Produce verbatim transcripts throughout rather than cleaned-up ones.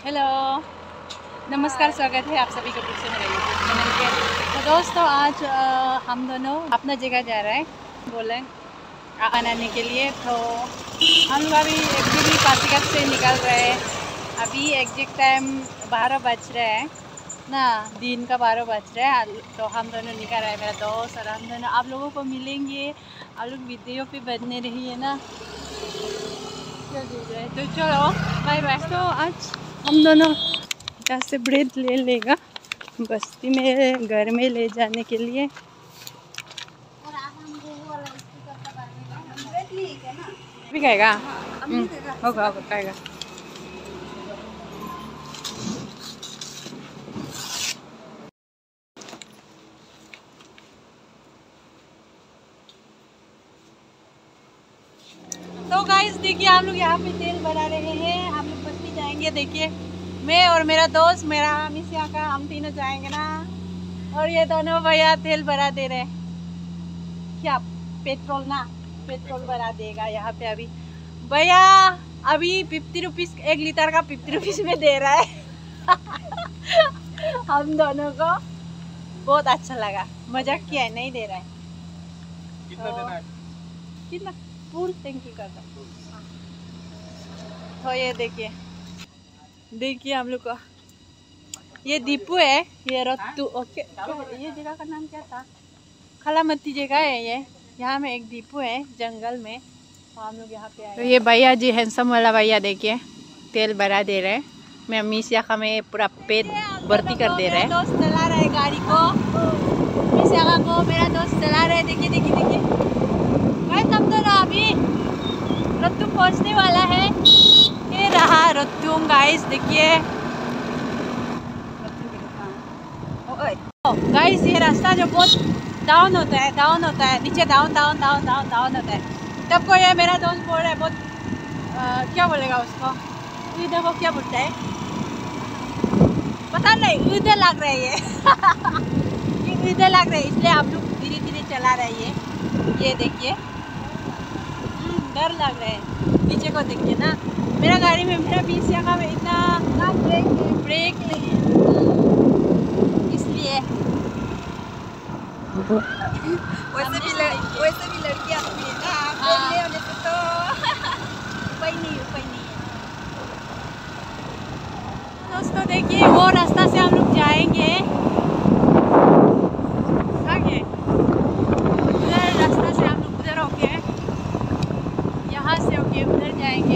Hello, नमस्कार, स्वागत है आप सभी को फिर से मेरे यूट्यूब चैनल के। तो दोस्तों आज आ, हम दोनों अपना जगह जा रहे हैं बोले आने के लिए। तो हम लोग अभी एक्चुअली पासीघाट से निकल रहे हैं। अभी एग्जैक्ट टाइम बारह बज रहे हैं ना, दिन का बारह बज रहे हैं। तो हम दोनों निकल रहे हैं, मेरा दोस्त और हम दोनों आप लोगों को मिलेंगे। आप लोग वीडियो पे बने रहिए ना। तो चलो बाय बाय। तो आज हम दोनों यहाँ से ब्रेड ले लेगा बस्ती में घर में ले जाने के लिए। भी खाएगा? होगा होगा खाएगा। तो गाइस देखिए हम लोग यहाँ पे तेल भरा रहे हैं। हम लोग बस्ती जाएंगे। देखिए मैं और मेरा दोस्त मेरा मिसिया का हम तीनों जाएंगे ना। और ये दोनों भैया तेल भरा दे रहे क्या पेट्रोल ना पेट्रोल भरा देगा यहाँ पे। अभी भैया अभी फिफ्टी रुपीज एक लीटर का फिफ्टी रुपीज में दे रहा है। हम दोनों को बहुत अच्छा लगा, मजाक किया है, नहीं दे रहा है। कितना तो, देना है? कितना फुल टैंकी कर दो। तो ये देखिए देखिए हम लोग का ये दीपू है, ये रत्तू। ओके ये जगह का नाम क्या था? खलामती जगह है ये। यहाँ में एक दीपू है जंगल में। तो हम लोग यहाँ पे आए। तो ये भैया जी हैंडसम वाला भैया देखिए तेल भरा दे रहे हैं। मैं मिसिया का में पूरा पेट भर्ती कर दे रहे हैं। दोस्त चला रहा है गाड़ी को, मिसिया को मेरा दोस्त चला रहा है। देखिए देखिए देखिए हम दोनों अभी रत्तू पहुँचने वाला है। ये रहा रत्तू गाइस देखिए। गाइस ये रास्ता जो बहुत डाउन होता है डाउन होता है नीचे down down down down down होता है। तब को ये मेरा दोस्त बोल रहा है बहुत आ, क्या बोलेगा उसको, इधर को क्या बोलता है पता नहीं, इधर लग रहा है ये। ये इधर लग रहा है इसलिए हम लोग धीरे धीरे चला रहे हैं। ये ये देखिए डर लग रहा है नीचे को देखिए ना। मेरा गाड़ी में मेरा बीस जगह में इतना ब्रेक ब्रेक नहीं है इसलिए। वैसे भी वैसे भी लड़कियां भी है ना, बोलने होने से तो उपाय नहीं उपाय नहीं है। दोस्तों देखिए वो रास्ता से हम लोग जाएंगे आगे। उधर रास्ता से हम लोग उधर होके यहाँ से होके उधर जाएंगे।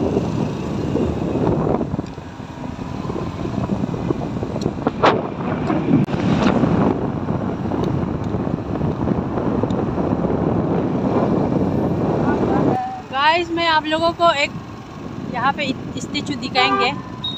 गाइस मैं आप लोगों को एक यहाँ पे स्टैचू दिखाएंगे।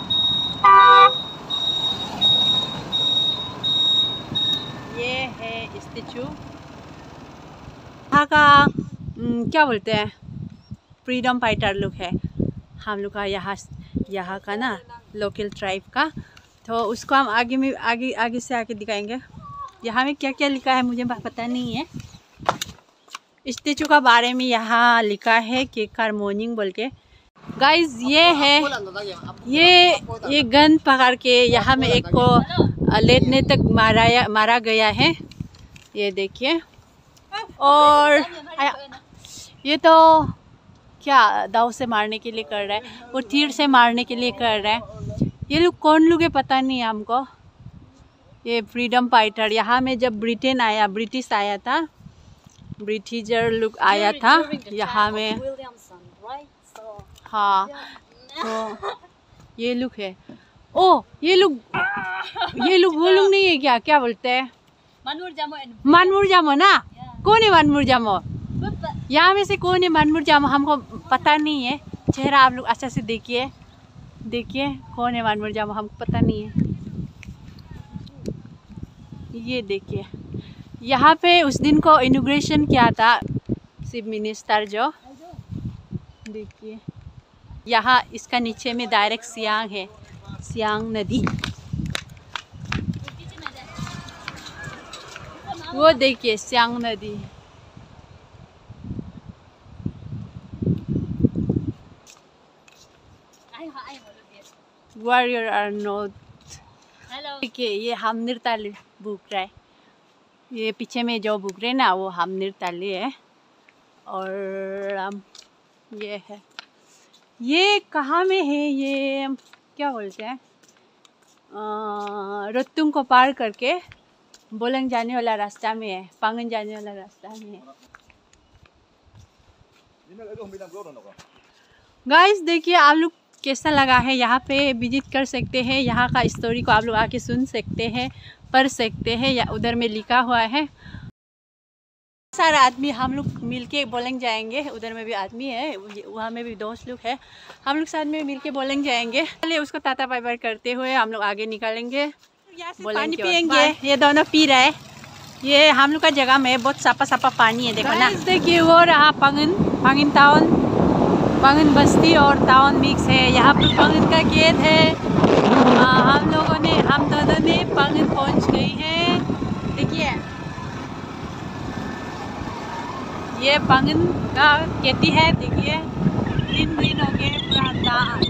ये है स्टैचू यहाँ का क्या बोलते हैं फ्रीडम फाइटर लोग है हम लोग का, यहाँ यहाँ का ना लोकल ट्राइब का। तो उसको हम आगे में आगे आगे से आके दिखाएंगे। यहाँ में क्या क्या लिखा है मुझे पता नहीं है। स्टैचू का बारे में यहाँ लिखा है कि कार मॉर्निंग बोल के। गाइस ये है ये ये गन पकड़ के यहाँ में एक को लेटने तक मारा मारा गया है। ये देखिए। और ये तो क्या दाव से मारने के लिए कर रहा है, वो तीर से मारने के लिए कर रहा है। ये लोग कौन लोग है पता नहीं हमको। ये फ्रीडम फाइटर यहाँ में जब ब्रिटेन आया ब्रिटिश आया था ब्रिटिशर लोग आया था यहाँ में। हाँ तो ये लोग है। ओ ये लोग ये लोग वो लोग नहीं है क्या क्या बोलते हैं मनमुर जामो ना। कौन है मनमुर जामो? यहाँ में से कौन है मनमुर जामो हमको पता नहीं है। चेहरा आप लोग अच्छा से देखिए देखिए कौन है मनमुर जामो हमको पता नहीं है। ये देखिए यहाँ पे उस दिन को इनॉग्रेशन किया था चीफ मिनिस्टर जो। देखिए यहाँ इसका नीचे में डायरेक्ट सियांग है, सियांग नदी। वो देखिए सियांग नदी। warrior are not. Hello. देखिए ये हमनिर ताली बुक रहा है, ये पीछे में जो बुक रहे ना वो हमनिर ताली है। और um, ये है, ये कहाँ में है, ये क्या बोलते हैं, रत्तुंग को पार करके बोलंग जाने वाला रास्ता में है, पांगन जाने वाला रास्ता में है। गाइस देखिए आप लोग कैसा लगा है, यहाँ पे विजिट कर सकते हैं, यहाँ का स्टोरी को आप लोग आके सुन सकते हैं, पढ़ सकते हैं, या उधर में लिखा हुआ है। सारा आदमी हम लोग मिलके बोलेंग जाएंगे, उधर में भी आदमी है, वहाँ में भी दोस्त लोग है, हम लोग साथ में मिलके बोलेंग जाएंगे। पहले उसको टाटा बाय बाय करते हुए हम लोग आगे निकलेंगे, पानी पियेंगे। ये दोनों पी रहे हैं, ये हम लोग का जगह में बहुत साफा साफा पानी है, देखो ना। देखिए वो रहा पांगन, पांगन टाउन, पांगन बस्ती और टाउन मिक्स है। यहाँ पर पांगन का गेट है। आ, हम लोगों ने हम दोनों ने पांगन पहुँच गई है। देखिए ये पांगन का खेती है, देखिए ग्रीन ग्रीन हो गए पूरा दाल।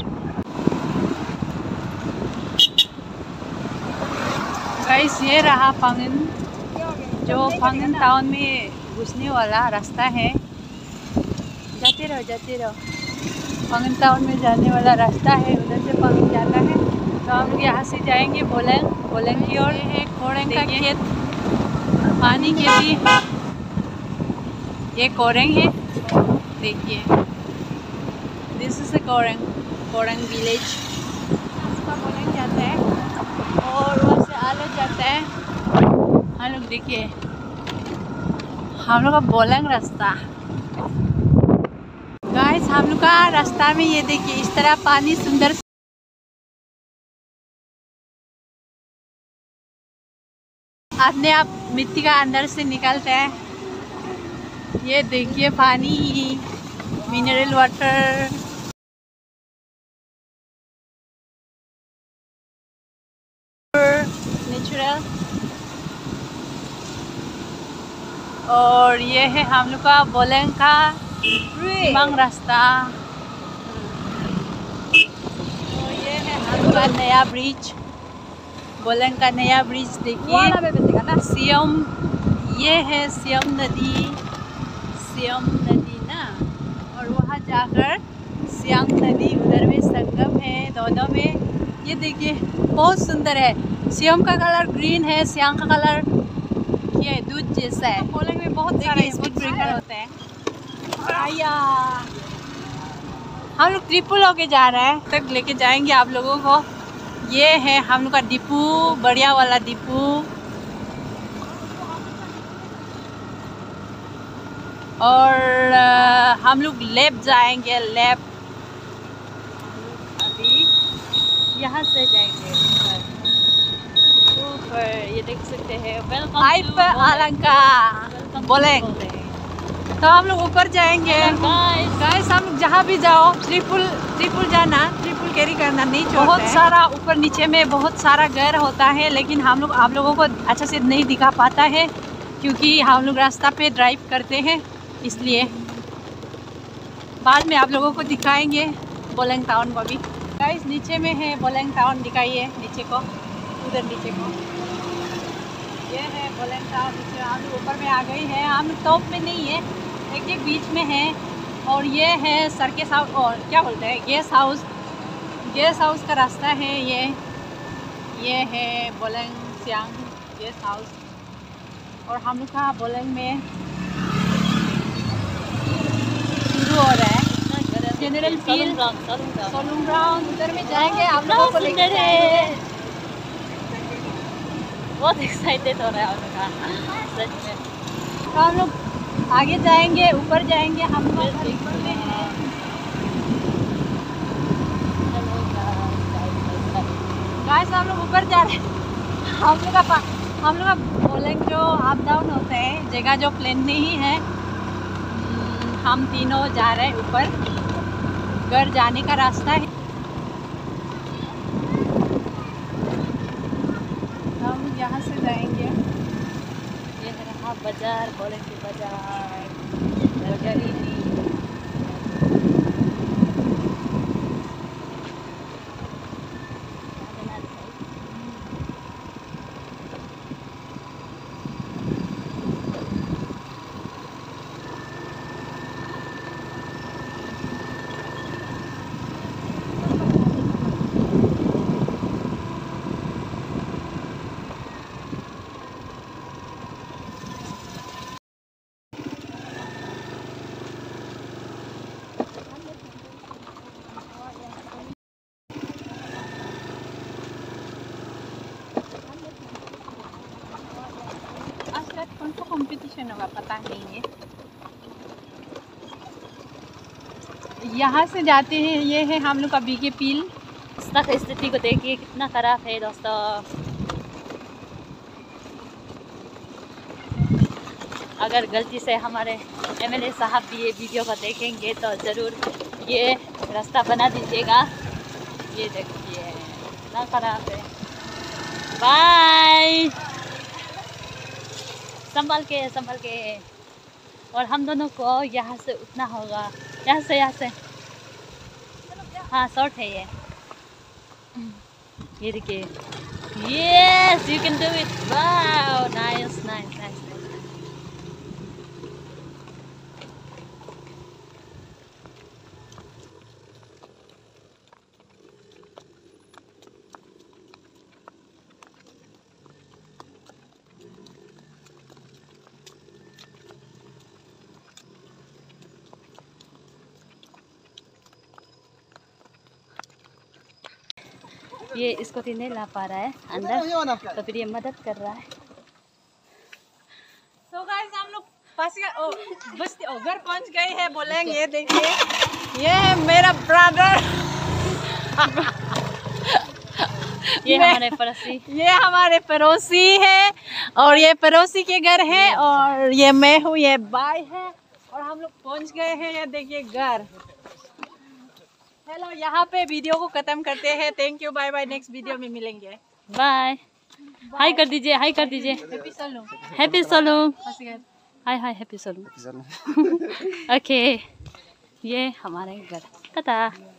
गाइस ये रहा पांगन, जो पांगन टाउन में घुसने वाला रास्ता है। जाते रहो जाते रहो, पांगन टाउन में जाने वाला रास्ता है, उधर से पांगन जाता है। तो हम लोग यहाँ से जाएंगे बोलेंग, बोलेंग की ओर है कोरेंग का खेत, पानी के भी ये कोरेंग है। देखिए this is Koreng, Koreng village, उसका बोलेंग जाता है और वहाँ से आलो जाता है। हम लोग देखिए हम लोग का बोलेंग रास्ता। गाइस हम लोग का रास्ता में ये देखिए इस तरह पानी सुंदर अपने आप मिट्टी का अंदर से निकलता है। ये देखिए पानी, मिनरल वाटर, नेचुरल। और ये है हम लोग का बोलेंग का सिमांग रास्ता। तो ये है हम लोग का नया ब्रिज, बोलेंग का नया ब्रिज। देखिए सियम, ये है सियम नदी, सियम नदी ना, और वहाँ जाकर सियांग नदी, उधर में संगम है दोनों में। ये देखिए बहुत सुंदर है, सियम का कलर ग्रीन है, सियांग का कलर ये दूध जैसा है। बोलेंग में बहुत सारे स्पीड ब्रेकर होते हैं। आया हम लोग ट्रिपल होके जा रहे हैं, तक लेके जाएंगे आप लोगों को। ये है हम लोग का डिपू, बढ़िया वाला डिपू। और आ, हम लोग लेफ्ट जाएंगे, लेफ्ट अभी यहाँ से जाएंगे ऊपर। ये देख सकते हैं वेलकम अलंका बोलेंग। तो हम लोग ऊपर जाएंगे गाइस। हम लोग जहाँ भी जाओ ट्रिपल ट्रिपल जाना, ट्रिपल कैरी करना नहीं छोड़ते। बहुत सारा ऊपर नीचे में बहुत सारा घर होता है, लेकिन हम लोग आप लोगों को अच्छा से नहीं दिखा पाता है क्योंकि हम लोग रास्ता पे ड्राइव करते हैं, इसलिए बाद में आप लोगों को दिखाएंगे बोलेंग टाउन को भी। गाइस नीचे में है बोलेंग टाउन, दिखाइए नीचे को, उधर नीचे को। ये है बोलेंग टाउन। नीचे हम लोग ऊपर में आ गई है, हम लोग टॉप में नहीं है, एक एक बीच में है। और ये है सर्कस हाउस, और क्या बोलते हैं गेस्ट हाउस, गेस्ट हाउस का रास्ता है ये। ये है बोलेंग सियांग गेस्ट हाउस। और हम लोग का बोलेंग में शुरू हो रहा है जनरल फील सोलुंग ग्राउंड, उधर में जाएंगे आप लोगों को लेकर जाएंगे। बहुत एक्साइटेड हो रहा है सच में। तो हम लोग आगे जाएंगे, ऊपर जाएंगे, हम लोग ऊपर में है। गाइस हम लोग ऊपर जा रहे हैं। हम लोग का हम लोग का बोलेंग जो अप डाउन होते हैं, जगह जो प्लेन नहीं है। हम तीनों जा रहे हैं ऊपर, घर जाने का रास्ता है। हम यहाँ से जाएंगे। ये है रहा बाजार, बोलेंग की बाजार। स्टेशन होगा, पता नहीं है। यहाँ से जाते हैं, ये है हम लोग का बीके पील। रास्ता की स्थिति को देखिए कितना खराब है दोस्तों। अगर गलती से हमारे एमएलए साहब भी ये वीडियो को देखेंगे तो ज़रूर ये रास्ता बना दीजिएगा। ये देखिए कितना खराब है। बाय, संभल के संभल के। और हम दोनों को यहाँ से उठना होगा, यहाँ से यहाँ से। हाँ शॉर्ट है ये। ये देखिए, yes you can do it. Wow nice nice nice. ये इसको तो नहीं ला पा रहा है अंदर, तो फिर ये मदद कर रहा है। तो गाइस हम लोग फंस गए, ओ बस ओ, घर पहुंच गए हैं बोलेंगे। ये देखिए, ये है मेरा ब्रदर। ये हमारे पड़ोसी, ये हमारे पड़ोसी है, और ये पड़ोसी के घर है, और ये मैं हूँ, ये बाय है, और हम लोग पहुंच गए हैं। ये देखिए घर। हेलो, यहाँ पे वीडियो को खत्म करते हैं। Thank you, bye bye, next video में मिलेंगे। बाय। हाय कर दीजिए, हाय कर दीजिए। हैप्पी सोलू, हैप्पी सोलू। फंस गए। हाय हाय हैप्पी सोलू। ओके, ये हमारे घर। टाटा।